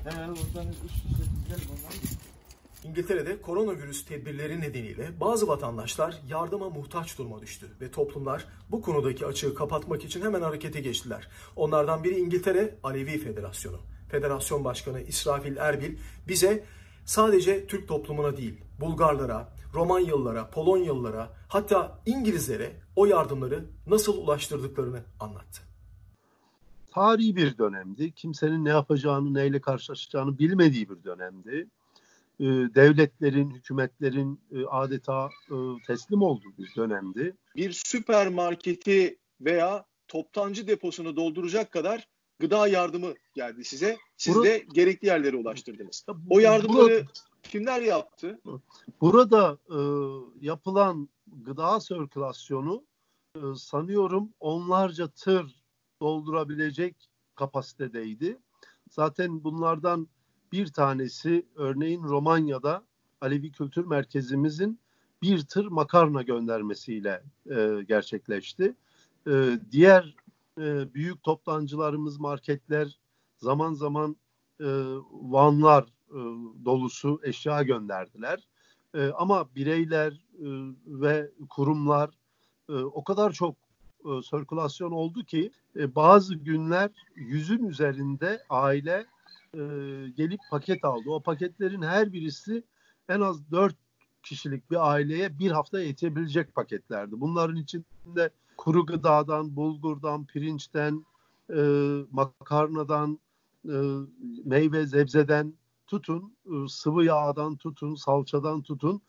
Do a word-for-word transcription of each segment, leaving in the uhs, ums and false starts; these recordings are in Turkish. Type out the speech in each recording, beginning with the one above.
İngiltere'de koronavirüs tedbirleri nedeniyle bazı vatandaşlar yardıma muhtaç duruma düştü ve toplumlar bu konudaki açığı kapatmak için hemen harekete geçtiler. Onlardan biri İngiltere Alevi Federasyonu. Federasyon Başkanı İsrafil Erbil bize sadece Türk toplumuna değil, Bulgarlara, Romanyalılara, Polonyalılara, hatta İngilizlere o yardımları nasıl ulaştırdıklarını anlattı. Tarihi bir dönemdi. Kimsenin ne yapacağını, neyle karşılaşacağını bilmediği bir dönemdi. Devletlerin, hükümetlerin adeta teslim olduğu bir dönemdi. Bir süpermarketi veya toptancı deposunu dolduracak kadar gıda yardımı geldi size. Siz Bur- de gerekli yerlere ulaştırdınız. O yardımları Bur- kimler yaptı? Burada e, yapılan gıda sirkülasyonu e, sanıyorum onlarca tır doldurabilecek kapasitedeydi. Zaten bunlardan bir tanesi örneğin Romanya'da Alevi Kültür Merkezimizin bir tır makarna göndermesiyle e, gerçekleşti. E, diğer e, büyük toptancılarımız, marketler zaman zaman e, vanlar e, dolusu eşya gönderdiler. E, ama bireyler e, ve kurumlar e, o kadar çok e, sirkülasyon oldu ki e, bazı günler yüzün üzerinde aile e, gelip paket aldı. O paketlerin her birisi en az dört kişilik bir aileye bir hafta yetebilecek paketlerdi. Bunların içinde kuru gıdadan, bulgurdan, pirinçten, e, makarnadan, e, meyve, sebzeden tutun, e, sıvı yağdan tutun, salçadan tutun.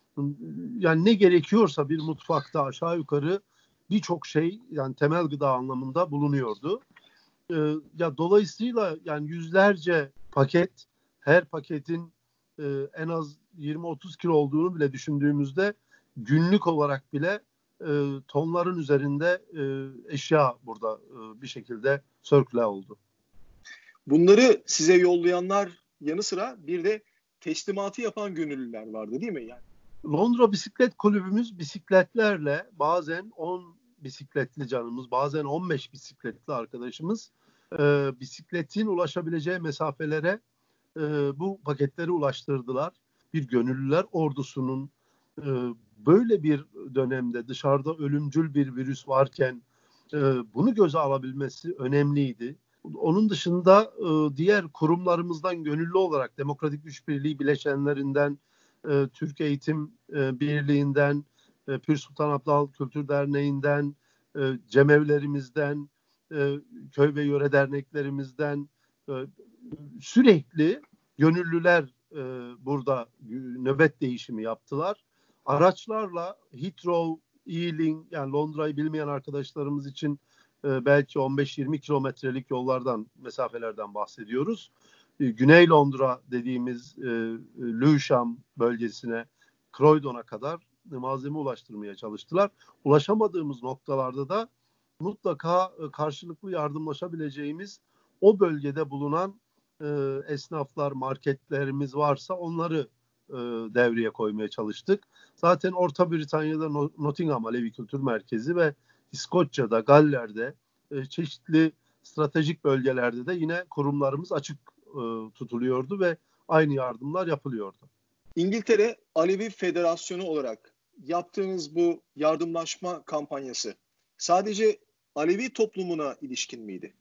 Yani ne gerekiyorsa bir mutfakta aşağı yukarı birçok şey, yani temel gıda anlamında bulunuyordu. E, ya dolayısıyla yani yüzlerce paket, her paketin e, en az yirmi otuz kilo olduğunu bile düşündüğümüzde günlük olarak bile e, tonların üzerinde e, eşya burada e, bir şekilde sirküle oldu. Bunları size yollayanlar yanı sıra bir de teslimatı yapan gönüllüler vardı değil mi? Yani Londra Bisiklet Kulübümüz bisikletlerle, bazen on bisikletli canımız, bazen on beş bisikletli arkadaşımız e, bisikletin ulaşabileceği mesafelere e, bu paketleri ulaştırdılar. Bir gönüllüler ordusunun e, böyle bir dönemde dışarıda ölümcül bir virüs varken e, bunu göze alabilmesi önemliydi. Onun dışında e, diğer kurumlarımızdan gönüllü olarak Demokratik Güç Birliği bileşenlerinden, e, Türk Eğitim e, Birliği'nden, e, Pir Sultan Abdal Kültür Derneği'nden, e, cemevlerimizden, e, köy ve yöre derneklerimizden e, sürekli gönüllüler e, burada nöbet değişimi yaptılar. Araçlarla Heathrow, Ealing, yani Londra'yı bilmeyen arkadaşlarımız için e, belki on beş yirmi kilometrelik yollardan, mesafelerden bahsediyoruz. E, Güney Londra dediğimiz e, Lewisham bölgesine, Croydon'a kadar e, malzeme ulaştırmaya çalıştılar. Ulaşamadığımız noktalarda da mutlaka e, karşılıklı yardımlaşabileceğimiz o bölgede bulunan e, esnaflar, marketlerimiz varsa onları e, devreye koymaya çalıştık. Zaten Orta Britanya'da Nottingham Alevi Kültür Merkezi ve İskoçya'da, Galler'de e, çeşitli stratejik bölgelerde de yine kurumlarımız açık e, tutuluyordu ve aynı yardımlar yapılıyordu. İngiltere Alevi Federasyonu olarak yaptığınız bu yardımlaşma kampanyası sadece Alevi toplumuna ilişkin miydi?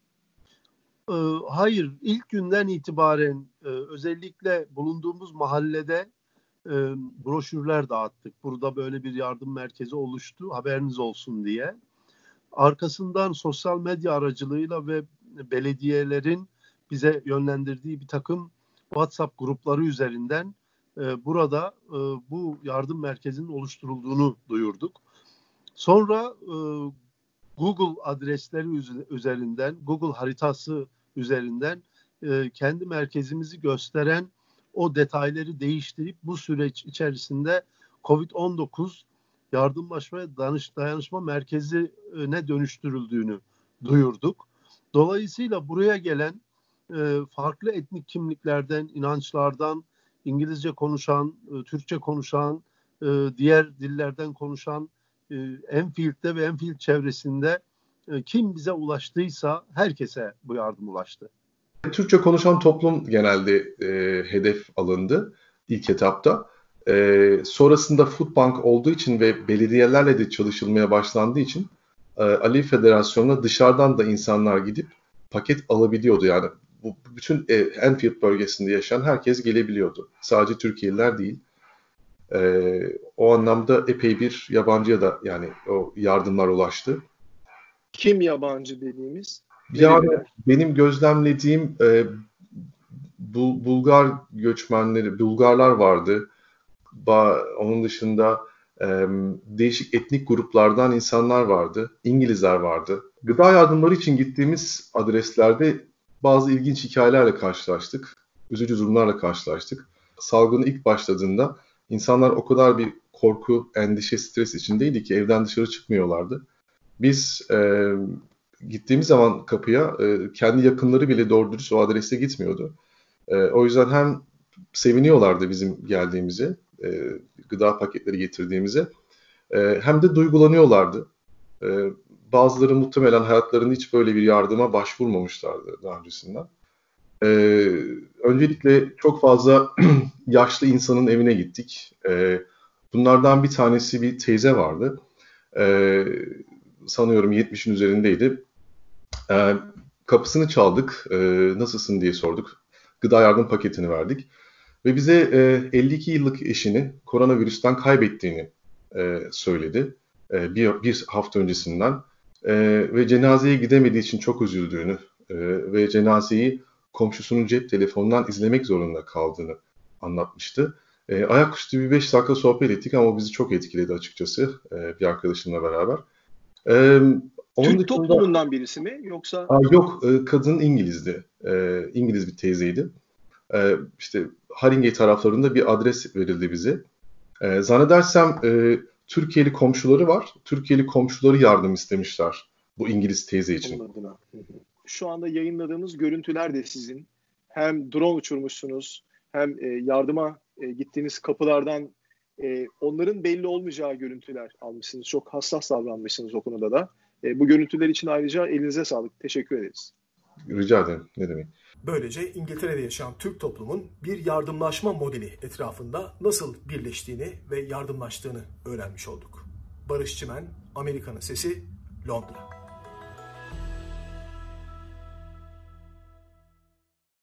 E, hayır, ilk günden itibaren e, özellikle bulunduğumuz mahallede e, broşürler dağıttık. Burada böyle bir yardım merkezi oluştu, haberiniz olsun diye. Arkasından sosyal medya aracılığıyla ve belediyelerin bize yönlendirdiği bir takım WhatsApp grupları üzerinden e, burada e, bu yardım merkezinin oluşturulduğunu duyurduk. Sonra e, Google adresleri üzerinden, Google haritası üzerinden e, kendi merkezimizi gösteren o detayları değiştirip bu süreç içerisinde kovid on dokuz yardımlaşma ve danış, dayanışma merkezine dönüştürüldüğünü duyurduk. Dolayısıyla buraya gelen e, farklı etnik kimliklerden, inançlardan, İngilizce konuşan, e, Türkçe konuşan, e, diğer dillerden konuşan, e, Enfield'de ve Enfield çevresinde e, kim bize ulaştıysa herkese bu yardım ulaştı. Türkçe konuşan toplum genelde e, hedef alındı ilk etapta. E, sonrasında Foodbank olduğu için ve belediyelerle de çalışılmaya başlandığı için e, Alevi Federasyonu'na dışarıdan da insanlar gidip paket alabiliyordu. Yani bu bütün e, Enfield bölgesinde yaşayan herkes gelebiliyordu. Sadece Türkiye'liler değil. E, o anlamda epey bir yabancıya da yani o yardımlar ulaştı. Kim yabancı dediğimiz? Yani benim gözlemlediğim e, Bul- Bulgar göçmenleri, Bulgarlar vardı. Ba- onun dışında e, değişik etnik gruplardan insanlar vardı. İngilizler vardı. Gıda yardımları için gittiğimiz adreslerde bazı ilginç hikayelerle karşılaştık. Üzücü durumlarla karşılaştık. Salgını ilk başladığında insanlar o kadar bir korku, endişe, stres içindeydi ki evden dışarı çıkmıyorlardı. Biz e, gittiğimiz zaman kapıya e, kendi yakınları bile doğru dürüst o adrese gitmiyordu. E, o yüzden hem seviniyorlardı bizim geldiğimize, e, gıda paketleri getirdiğimize, e, hem de duygulanıyorlardı. E, bazıları muhtemelen hayatlarında hiç böyle bir yardıma başvurmamışlardı daha öncesinden. E, öncelikle çok fazla yaşlı insanın evine gittik. E, bunlardan bir tanesi bir teyze vardı. E, sanıyorum yetmişin üzerindeydi. E, kapısını çaldık, e, nasılsın diye sorduk. Gıda yardım paketini verdik. Ve bize e, elli iki yıllık eşini koronavirüsten kaybettiğini e, söyledi. E, bir, bir hafta öncesinden. E, ve cenazeye gidemediği için çok üzüldüğünü e, ve cenazeyi komşusunun cep telefonundan izlemek zorunda kaldığını anlatmıştı. E, ayaküstü bir beş dakika sohbet ettik ama o bizi çok etkiledi açıkçası e, bir arkadaşımla beraber. E, onun Türk dışında, toplumundan birisi mi yoksa? Aa, yok, e, kadın İngiliz'di. E, İngiliz bir teyzeydi. E, işte Haringey taraflarında bir adres verildi bize. E, zannedersem e, Türkiye'li komşuları var. Türkiye'li komşuları yardım istemişler bu İngiliz teyze için. Şu anda yayınladığımız görüntüler de sizin. Hem drone uçurmuşsunuz hem e, yardıma e, gittiğiniz kapılardan e, onların belli olmayacağı görüntüler almışsınız. Çok hassas davranmışsınız o konuda da. E, bu görüntüler için ayrıca elinize sağlık. Teşekkür ederiz. Rica ederim. Ne demek. Böylece İngiltere'de yaşayan Türk toplumun bir yardımlaşma modeli etrafında nasıl birleştiğini ve yardımlaştığını öğrenmiş olduk. Barış Çimen, Amerika'nın Sesi, Londra.